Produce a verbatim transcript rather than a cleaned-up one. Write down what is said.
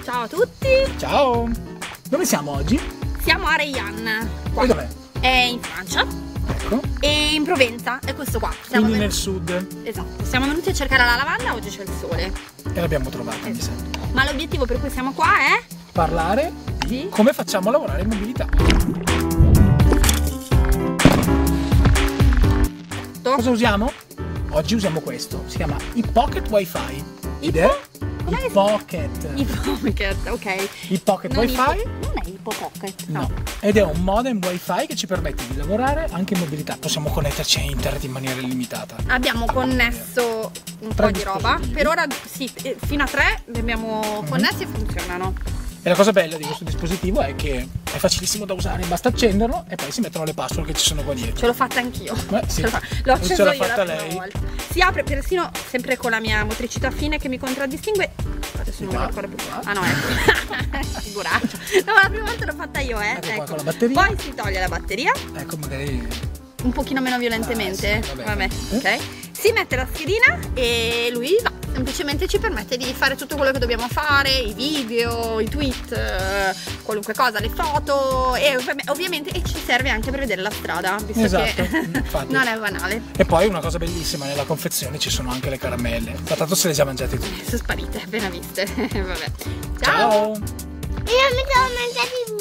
Ciao a tutti! Ciao! Dove siamo oggi? Siamo a Rayanne. E dov'è? È in Francia. Ecco. E in Provenza, è questo qua. Siamo Quindi ven- nel sud. Esatto, siamo venuti a cercare la lavanda, oggi c'è il sole. E l'abbiamo trovata, mi sembra. Ma l'obiettivo per cui siamo qua è? Parlare di come facciamo a lavorare in mobilità. Cosa usiamo? Oggi usiamo questo, si chiama i Pocket Wi-Fi. Ed è i Pocket. I Pocket, ok. I Pocket Non Wi-Fi. i po- non è il Pocket, no. No. Ed è un modem Wi-Fi che ci permette di lavorare anche in mobilità. Possiamo connetterci a internet in maniera illimitata. Abbiamo connesso un Tre po' di roba. dispositivi. Per ora sì, eh, fino a tre li abbiamo connessi e funzionano. E la cosa bella di questo dispositivo è che è facilissimo da usare, basta accenderlo e poi si mettono le password che ci sono qua dietro. Ce l'ho fatta anch'io. Eh, sì. Ce l'ho fa- L'ho acceso Ce l'ha io fatta la prima lei. volta. Si apre persino sempre con la mia motricità fine che mi contraddistingue. Adesso non Sì, mi qua. ricordo più. Ah no, ecco. Figuraccia. No, la prima volta l'ho fatta io, eh. Ecco qua Ecco. con la batteria. Poi si toglie la batteria. Ecco, magari. Un pochino meno violentemente. Ah, sì, vabbè. ok. Si mette la schedina e lui va. Semplicemente ci permette di fare tutto quello che dobbiamo fare, i video, i tweet, eh, qualunque cosa, le foto e ovvi- ovviamente e ci serve anche per vedere la strada, visto Esatto, che infatti. non è banale. E poi una cosa bellissima, nella confezione ci sono anche le caramelle. Ma tanto se le già mangiate tutte. Sono sparite, appena viste. Vabbè. Ciao! Io mi sono mangiati